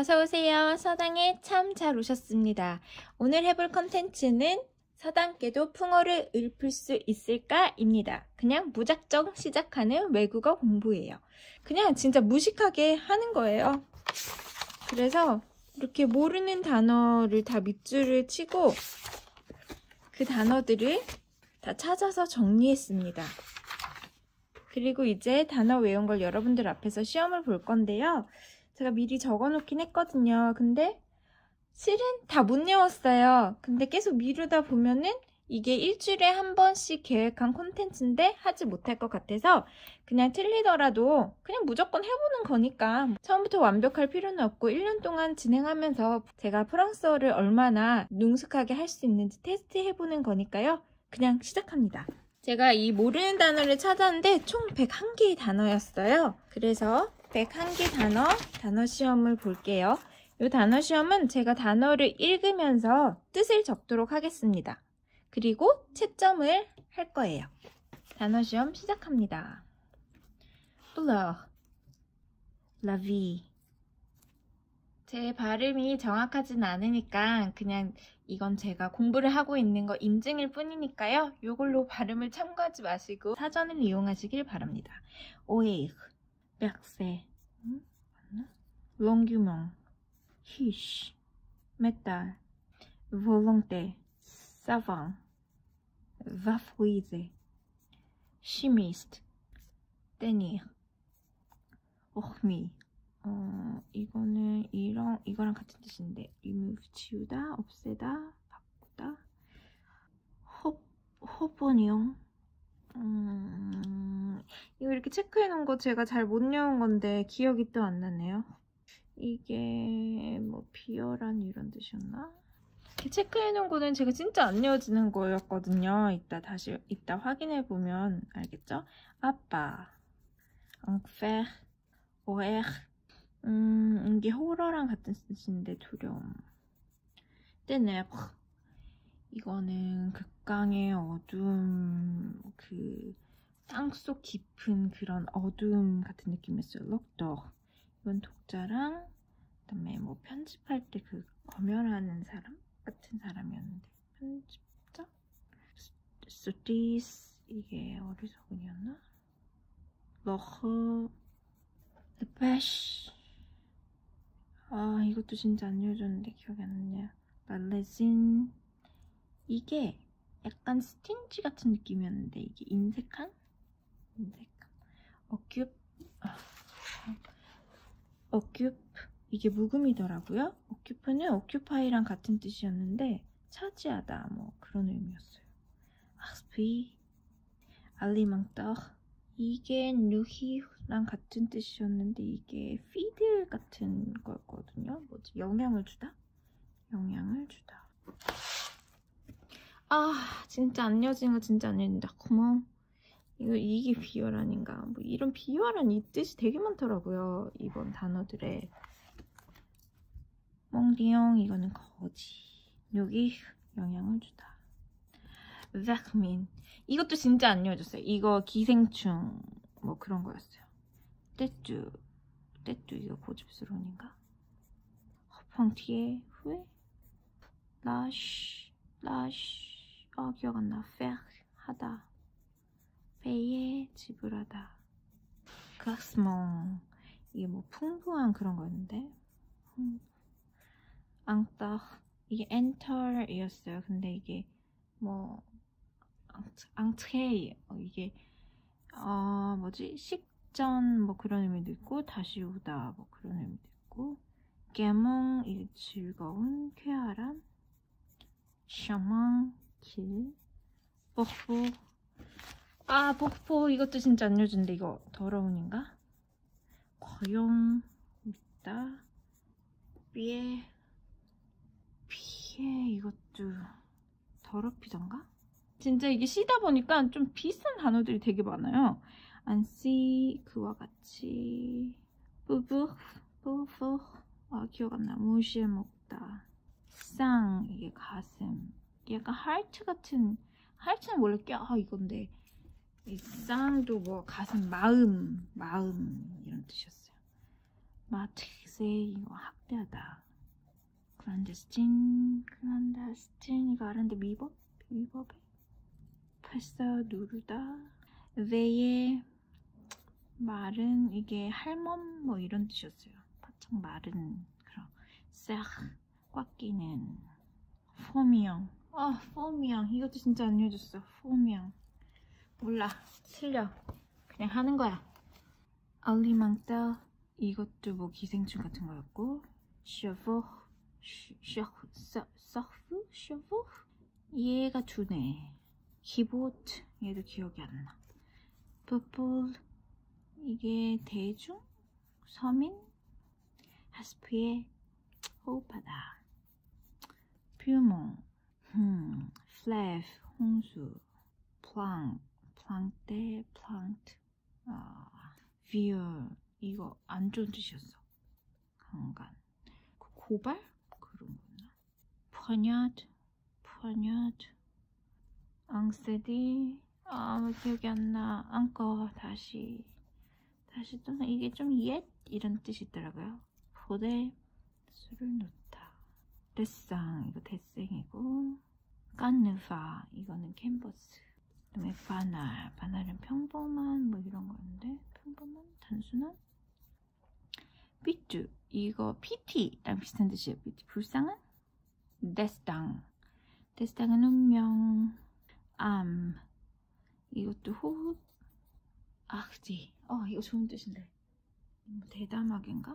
어서오세요. 서당에 참 잘 오셨습니다. 오늘 해볼 컨텐츠는 서당께도 풍어를 읊을 수 있을까? 입니다. 그냥 무작정 시작하는 외국어 공부예요. 그냥 진짜 무식하게 하는 거예요. 그래서 이렇게 모르는 단어를 다 밑줄을 치고 그 단어들을 다 찾아서 정리했습니다. 그리고 이제 단어 외운 걸 여러분들 앞에서 시험을 볼 건데요. 제가 미리 적어놓긴 했거든요. 근데 실은 다 못 외웠어요. 근데 계속 미루다 보면은 이게 일주일에 한 번씩 계획한 콘텐츠인데 하지 못할 것 같아서 그냥 틀리더라도 그냥 무조건 해보는 거니까 처음부터 완벽할 필요는 없고 1년 동안 진행하면서 제가 프랑스어를 얼마나 능숙하게 할 수 있는지 테스트 해보는 거니까요. 그냥 시작합니다. 제가 이 모르는 단어를 찾았는데 총 101개의 단어였어요. 그래서 101개 단어 시험을 볼게요. 이 단어 시험은 제가 단어를 읽으면서 뜻을 적도록 하겠습니다. 그리고 채점을 할 거예요. 단어 시험 시작합니다. fleur, la vie. 제 발음이 정확하진 않으니까 그냥 이건 제가 공부를 하고 있는 거 인증일 뿐이니까요. 이걸로 발음을 참고하지 마시고 사전을 이용하시길 바랍니다. oeil, bercer, longuement, hiche, métal, volonté, savant, vaporiser, chimiste, tenir, hormis. 이거는 이거랑 같은 뜻인데 remove, 지우다, 없애다, 바꾸다. 호보니용. 이거 이렇게 체크해 놓은 거 제가 잘 못 외운 건데 기억이 또 안 나네요. 이게 뭐 비열한 이런 뜻이었나? 이렇게 체크해 놓은 거는 제가 진짜 안 외워지는 거였거든요. 이따 확인해 보면 알겠죠? 아빠, enfer, horreur. 이게 호러랑 같은 뜻인데 두려움. ténèbres. 이거는 극강의 어둠, 그 땅속 깊은 그런 어둠 같은 느낌이었어요. 럭덕. 이건 독자랑 그다음에 뭐 편집할 때 그 검열하는 사람 같은 사람이었는데 편집자? 스티스. 이게 어리석은이었나? 러흐, 르페쉬. 이것도 진짜 안 읽어줬는데 기억이 안 나네요. 말레진. 이게 약간 스틴지 같은 느낌이었는데 이게 인색한? 어큐프. 이게 묵음이더라고요. 어큐프는 오큐파이랑 같은 뜻이었는데 차지하다 뭐 그런 의미였어요. 아스피, 알리망떡. 이게 누히랑 같은 뜻이었는데 이게 피드 같은 거였거든요. 뭐지? 영향을 주다? 진짜 안 이어지는 거 진짜 안 이어진다. 고마워. 이게 비열 아닌가? 뭐 이런 비열한 이 뜻이 되게 많더라고요. 이번 단어들에. 몽디용. 이거는 거지. 여기 영향을 주다. vermin. 이것도 진짜 안 이어졌어요. 이거 기생충 뭐 그런 거였어요. 떼쭈 이거 고집스러운인가? 허펑티에 후에 라쉬 기억 안 나. faire 하다. payer 지불하다. grassement. 이게 뭐 풍부한 그런 거였는데. 앙떡. 이게 enter이었어요. 근데 이게 뭐 앙트레이. 이게 뭐지? 식전 뭐 그런 의미도 있고 다시 오다 뭐 그런 의미도 있고. 깨몽. 이게 즐거운 쾌활한. 샤망 길. 뽀뽀. 뽀뽀. 이것도 진짜 안 읽어준데 이거 더러운인가? 고용. 있다. 피해. 이것도 더럽히던가? 진짜 이게 쉬다 보니까 좀 비슷한 단어들이 되게 많아요. 안씨. 그와 같이. 뿌뿌. 기억 안 나. 무시해 먹다. 쌍. 이게 가슴. 약간 하트 같은. 하트는 원래 이건데 이 쌍도 뭐 가슴, 마음 이런 뜻이었어요. 마트세. 이거 학대하다. 클란다스틴 이거 알았는데 위법에 발사 누르다. 왜의 말은 이게 할멈 뭐 이런 뜻이었어요. 바짝 마른 그런 싹 꽉 끼는 포미형. 포미형 이것도 진짜 안 읽어줬어. 포미형 몰라 틀려 그냥 하는 거야. 알리망따 이것도 뭐 기생충 같은 거였고. 셔보 서프 셔보 얘가 두네. 키보드 얘도 기억이 안 나. 퍼플 이게 대중 서민. 하스프의 호흡하다. 퓨몽 플래프 홍수. 플랑테 플랑트 비얼 이거 안 좋은 뜻이었어. 강간 고발 그런 거나. 포냐드 앙세디 기억이 안 나. 안꺼 다시 또 이게 좀 옛 이런 뜻이 있더라고요. 포대 술을 놓다. 데상 이거 데생이고. 깐느파 이거는 캔버스. 그다음에 바날은 평범한 뭐 이런 거였는데 평범한 단순한. 삐쭈 이거 PT랑 비슷한 뜻이에요. PT 불쌍한. 데스당은 운명. 이것도 호흡. 악지 이거 좋은 뜻인데 뭐 대담하게인가?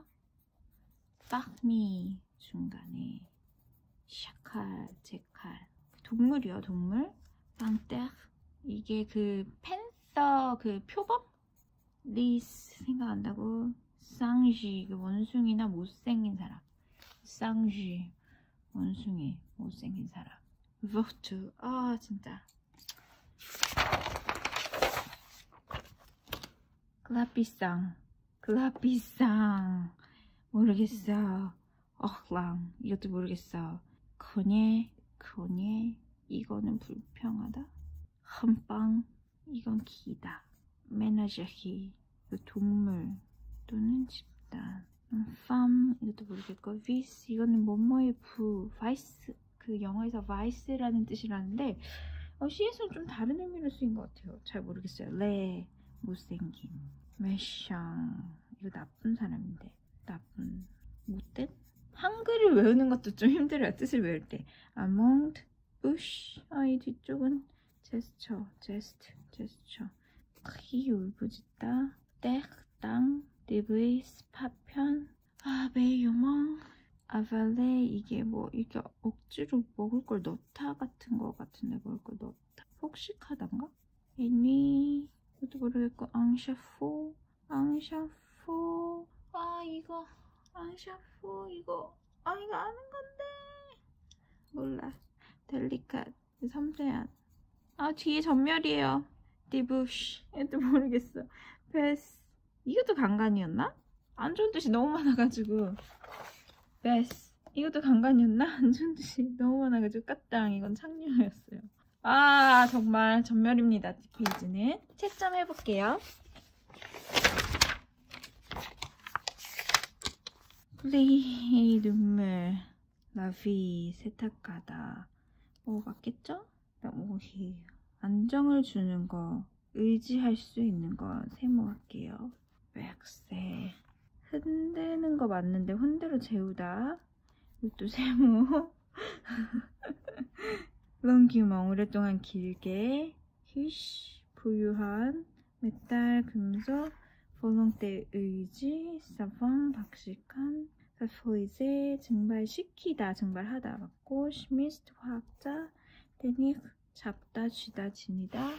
빡미 중간에. 샤칼 제칼 동물이요. 동물. 빵떼 이게 그 팬서 그 표범? 리스 생각한다고. 쌍쥐 그 원숭이나 못생긴 사람. 쌍쥐 원숭이 못생긴 사람. 버투 진짜. 글라피상 모르겠어. 랑 이것도 모르겠어. 코네 이거는 불평하다. 한방 이건 기다. 메나제히 동물 또는 집단. 이것도 모르겠고. 비스 이거는 뭐뭐의 바이스 그 영어에서 바이스라는 뜻이라는데 C에서는 좀 다른 의미로 쓰인 것 같아요. 잘 모르겠어요. 못생긴. 메샹 이거 나쁜 사람인데 못된? 한글을 외우는 것도 좀 힘들어요. 뜻을 외울 때. among bush 이 뒤쪽은 제스처. 키 울부짖다. 땅 리브이스 파편. 메유멍 아발레 이게 뭐 이게 억지로 먹을 걸 넣다 같은 거 같은데 먹을 걸 넣다. 폭식하단가? 애니 이것도 모르겠고. 앙샤포 이거 앙샤포 이거 아는 건데 몰라. 델리캇 섬세한. 뒤에 전멸이에요. 디부쉬 이것도 모르겠어. 베스 이것도 강간이었나? 안 좋은 뜻이 너무 많아가지고. 베스 이것도 강간이었나? 안 좋은 뜻이 너무 많아가지고. 까땅 이건 창녀였어요. 정말 전멸입니다. 페이지는. 채점 해볼게요. 플레이 눈물. 라비 세탁하다. 맞겠죠? 오히 안정을 주는 거. 의지할 수 있는 거 세모할게요. 백세 흔드는 거 맞는데 흔들어 재우다. 이것도 세모. 런규멍 오랫동안 길게. 히쉬 부유한. 메탈 금속. 볼롱대 의지. 사방 박식한. 사포이제 증발시키다 증발하다 맞고. 슈미스트 화학자. 데닉 잡다 쥐다 지니다.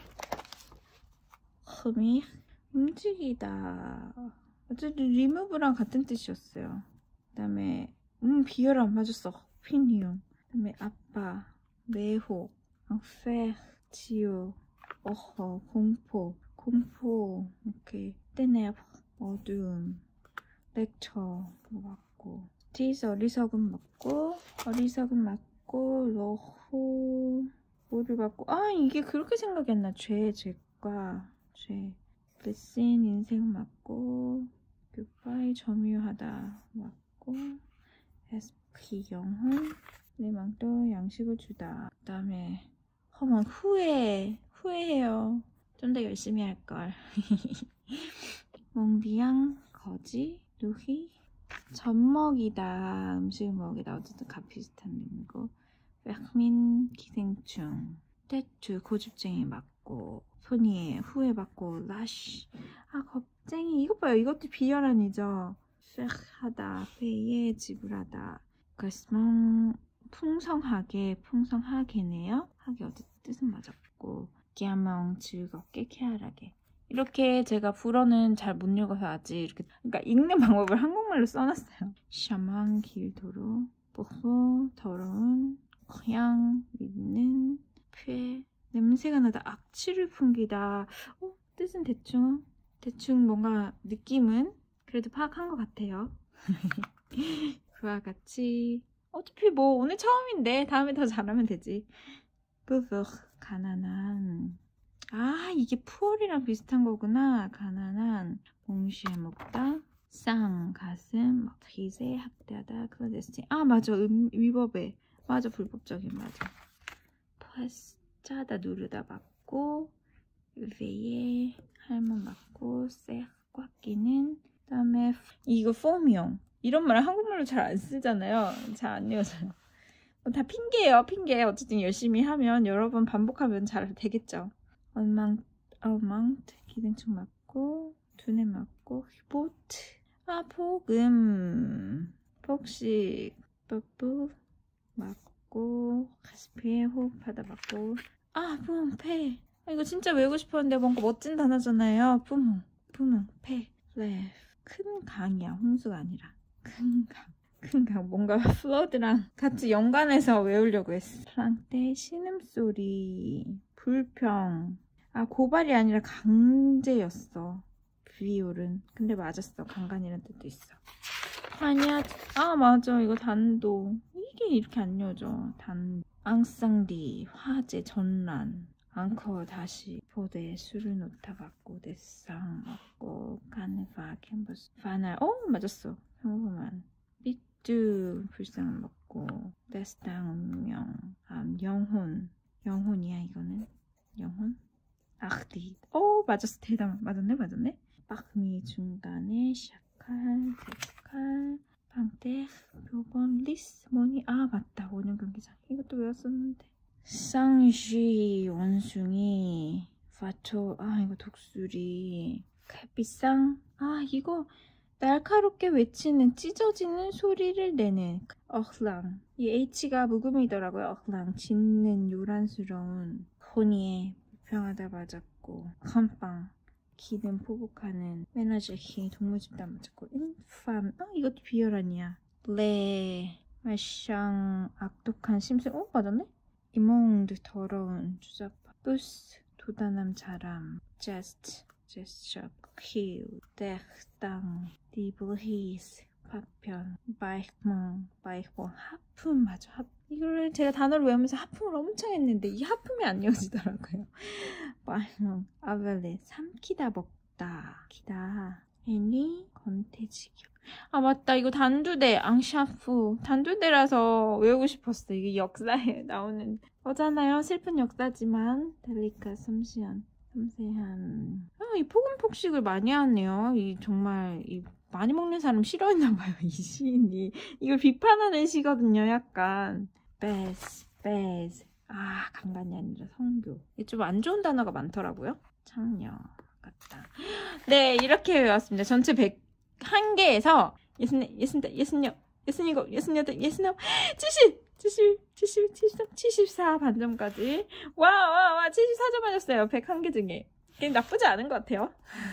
흠이 움직이다. 어쨌든 리무브랑 같은 뜻이었어요. 그 다음에 비열 안 맞았어. 피니움. 그 다음에 아빠 매혹 페 지우 공포 이렇게 떼내 어두움 렉처 맞고. 디스 어리석음 맞고. 러호 뭐를 받고. 이게 그렇게 생각이 안 나. 죄과 레슨 인생 맞고. 굿바이 점유하다 맞고. 에스크 영혼 내망도 양식을 주다. 그 다음에 허먼 후회해요. 좀 더 열심히 할걸. 몽디양 거지 루히 젖먹이다. 음식을 먹이다. 어쨌든 값 비슷한 의미고. 백민 기생충 태투 고집쟁이 맞고 손이에 후회받고 라쉬 겁쟁이. 이것 봐요. 이것도 비열한이죠. 하다 회에 지불하다. 그래서 풍성하게네요. 하게 어쨌든 뜻은 맞았고 기아멍 즐겁게 쾌활하게. 이렇게 제가 불어는 잘 못 읽어서 아직 이렇게 그러니까 읽는 방법을 한국말로 써놨어요. 샤망 길도로 뽀뽀 더러운 고향 믿는 쾌 냄새가 나다. 악취를 풍기다. 뜻은 대충 뭔가 느낌은 그래도 파악한 것 같아요. 그와 같이 어차피 뭐 오늘 처음인데 다음에 더 잘하면 되지. 뿌흐 가난한. 이게 푸얼이랑 비슷한 거구나. 가난한 동시에 먹다. 쌍 가슴 막 기세 학대하다. 클로데스틴. 맞아. 위법에 맞아. 불법적인 맞아. 퍼스 짜다 누르다 맞고 베에 할멈 맞고 쎄 꽉 끼는. 그다음에 이거 폼이용. 이런 말을 한국말로 잘 안 쓰잖아요. 잘 안 외워져요. 다 핑계예요. 핑계. 어쨌든 열심히 하면 여러 번 반복하면 잘 되겠죠. 얼망트 기생충 맞고 두뇌 맞고 보트. 복음 복식 뽀뽀 맞고 가스피에 호흡하다 맞고 뿜패. 이거 진짜 외우고 싶었는데 뭔가 멋진 단어잖아요. 뿜 패. 네. 큰 강이야. 홍수가 아니라 큰 강. 뭔가 플러드랑 같이 연관해서 외우려고 했어. 프랑테 신음소리 불평. 고발이 아니라 강제였어. 비올은. 근데 맞았어. 강간이라는 뜻도 있어. 아니야. 맞아. 이거 단도. 이게 이렇게 안 이어져. 앙쌍디 화재 전란. 앙커 다시 포대 술을 놓다 받고 데상 먹고 카네파 캔버스 파날. 맞았어. 평범한 삐뚜 불쌍한 먹고 데스당 운명 영혼이야. 이거는 영혼. 아흐디. 맞았어. 대담. 맞았네. 박미 중간에 샤칼 데칼 방떼 교본 리스모니. 맞다. 5년 경기장. 이것도 외웠었는데. 쌍쉬 원숭이 파토. 이거 독수리 갈비쌍. 이거 날카롭게 외치는 찢어지는 소리를 내는 어흐랑. 이 H가 묵음이더라고요. 어흐랑 짖는 요란스러운. 코니에 불평하다 맞았고 컴빵 기름 포복하는 매너저히 동물 집단 맞았고 인팜. 이것도 비열한이야. 레 말샹 악독한 심술. 맞았네. 이몽드 더러운 주잡파. 부스 도단함 자람. 제스처 킬 데땅 디블히스 파편 바이크몽 하품. 맞아. 이거를 제가 단어를 외우면서 하품을 엄청 했는데 이 하품이 안 이어지더라고요. 바이크몽 아벨레 삼키다 먹다 기다 애니 건태지기. 맞다. 이거 단두대 앙샤프. 단두대라서 외우고 싶었어. 이게 역사에 나오는 거잖아요. 슬픈 역사지만 델리카 섬세한. 이 포근폭식을 많이 하네요. 정말 많이 먹는 사람 싫어했나봐요. 이 시인이. 이걸 비판하는 시거든요. 약간 베스 강간이 아니라 성교. 좀 안 좋은 단어가 많더라고요. 창녀 같다. 네, 이렇게 외웠습니다. 전체 101개에서 74 반점까지. 와 74점 맞았어요. 101개 중에. 나쁘지 않은 것 같아요.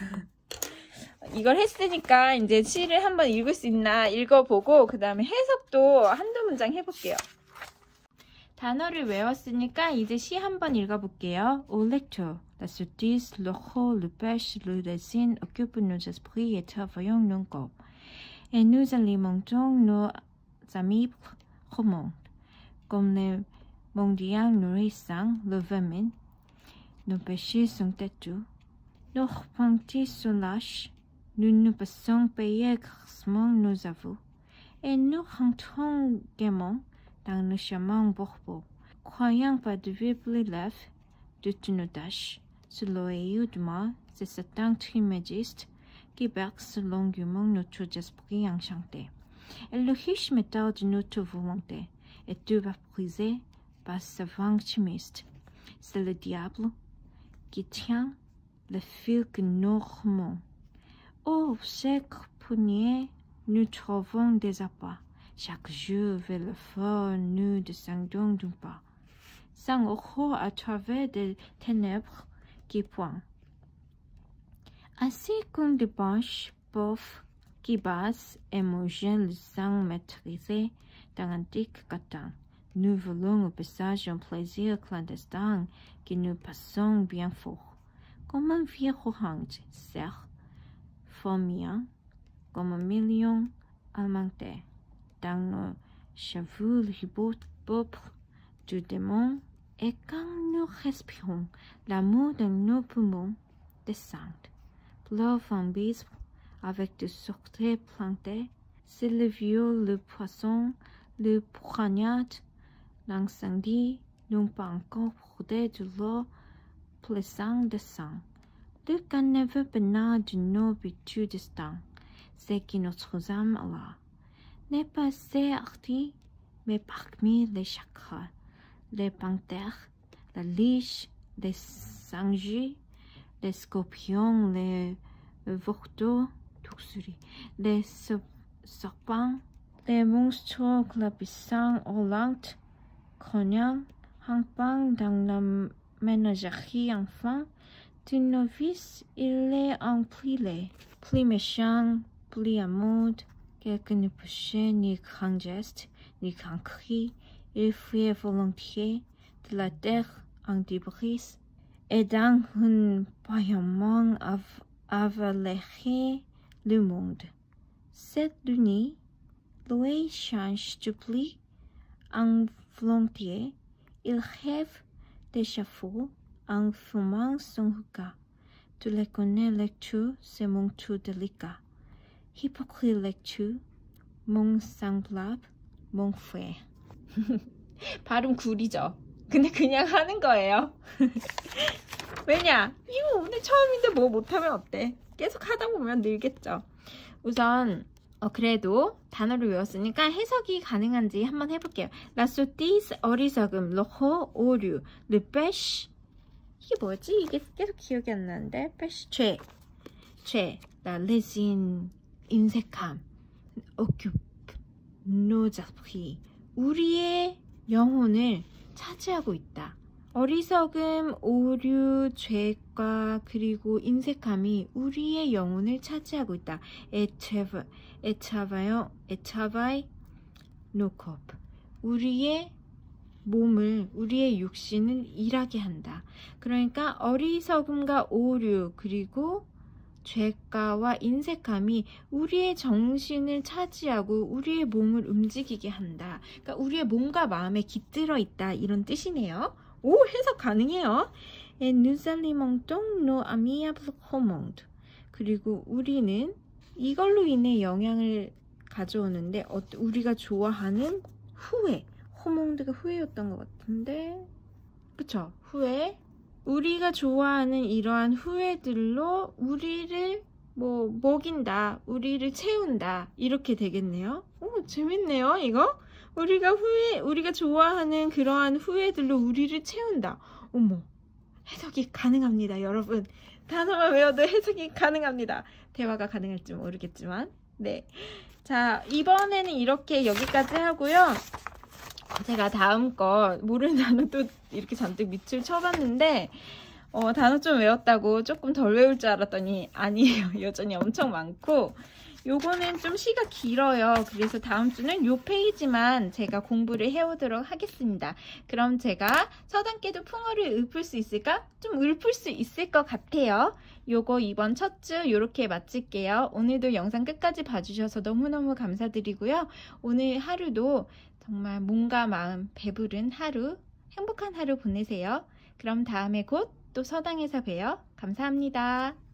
이걸 했으니까 이제 시를 한번 읽을 수 있나 읽어보고 그 다음에 해석도 한두 문장 해볼게요. 단어를 외웠으니까 이제 시 한번 읽어볼게요. Au lecteur, la sottise, le rôle, le pêche, le dessin occupent nos esprits et travaillent nos corps. Et nous alimentons nos amis romands. Comme les mendiants nourrissant le vermin, nos péchés sont têtus, nos repentis sont lâches, nous nous passons payer grassement nos aveux, et nous rentrons gaiement dans le chemin Bourbeau, croyant pas devoir plus l'œuf de nos tâches, sur l'oreille de moi, c'est cet trimégiste qui berce longuement notre esprit enchanté. Et le riche métal de notre volonté est tout brisé par ce vent chimiste. C'est le diable qui tient le fil que nous remontons. Oh, chaque poignée, nous trouvons des appâts. Chaque jour, vers le fort, nous descendons d'un pas. Sans horreur à travers des ténèbres qui pointent. Ainsi qu'une débauche pauvre qui basse et homogène le sang maîtrisé dans l'antique catin. Nous voulons au passage un plaisir clandestin que nous passons bien fort. Comme un vieux orange, certes, fourmillant, comme un million alimenté. Dans nos cheveux ribots pauvres du démon, et quand nous respirons, l'amour dans nos poumons descend. Pleure en bisbe avec des sorties plantées, c'est le viol, le poisson, le poignard, l'incendie n'ont pas encore brodé de l'eau plaisante de sang. Le caneveu bénin de nos habitudes destins, c'est que notre âme Allah n'est pas assez hardi, mais parmi les chakras, les panthères, la liche, les singes, les scorpions, les vautours, les serpents, les monstres glapissants hurlantes, grognants, rampant dans la ménagerie enfant, du novice il est empilé, plus méchant, plus amoureux, quelque ne péché ni grand geste, ni grand cri, il fuit volontiers de la terre en débris, et dans un bâillement avalérer le monde. Cette nuit, l'œil change de pli en volontiers, il rêve d'échafaud en fumant son regard. Tu le connais, lecture, c'est mon tour délicat. Hypocrite lecture, mon semblable, mon frère. 발음 구리죠? 근데 그냥 하는 거예요. 왜냐? 이거 오늘 처음인데 뭐 못하면 어때? 계속 하다 보면 늘겠죠. 우선 그래도 단어를 외웠으니까 해석이 가능한지 한번 해볼게요. La sottise, 어리석음, le haut, 오류, le pêche, 이게 뭐지? 이게 계속 기억이 안 나는데. pêche, 죄, la lésine, 인색함, occupe, nos esprits, 우리의 영혼을 차지하고 있다. 어리석음, 오류, 죄과 그리고 인색함이 우리의 영혼을 차지하고 있다. 에차바이 노콥, 우리의 몸을, 우리의 육신을 일하게 한다. 그러니까 어리석음과 오류 그리고 죄가와 인색함이 우리의 정신을 차지하고 우리의 몸을 움직이게 한다. 그러니까 우리의 몸과 마음에 깃들어 있다, 이런 뜻이네요. 오, 해석 가능해요. Et nous alimentons nos amiables hormones. 그리고 우리는 이걸로 인해 영향을 가져오는데 우리가 좋아하는 후회, 호몽드가 후회였던 것 같은데, 그쵸? 후회. 우리가 좋아하는 이러한 후회들로 우리를 뭐 먹인다, 우리를 채운다, 이렇게 되겠네요. 오, 재밌네요, 이거. 우리가 좋아하는 그러한 후회들로 우리를 채운다. 어머, 해석이 가능합니다, 여러분. 단어만 외워도 해석이 가능합니다. 대화가 가능할지 모르겠지만. 네. 자, 이번에는 이렇게 여기까지 하고요. 제가 다음 거 모르는 단어 또 이렇게 잔뜩 밑줄 쳐봤는데 단어 좀 외웠다고 조금 덜 외울 줄 알았더니 아니에요. 여전히 엄청 많고, 요거는 좀 시가 길어요. 그래서 다음 주는 요 페이지만 제가 공부를 해오도록 하겠습니다. 그럼 제가 서당깨도 풍어를 읊을 수 있을까? 좀 읊을 수 있을 것 같아요. 요거 이번 첫 주 요렇게 마칠게요. 오늘도 영상 끝까지 봐주셔서 너무너무 감사드리고요. 오늘 하루도 정말 몸과 마음 배부른 하루, 행복한 하루 보내세요. 그럼 다음에 곧 또 서당에서 봬요. 감사합니다.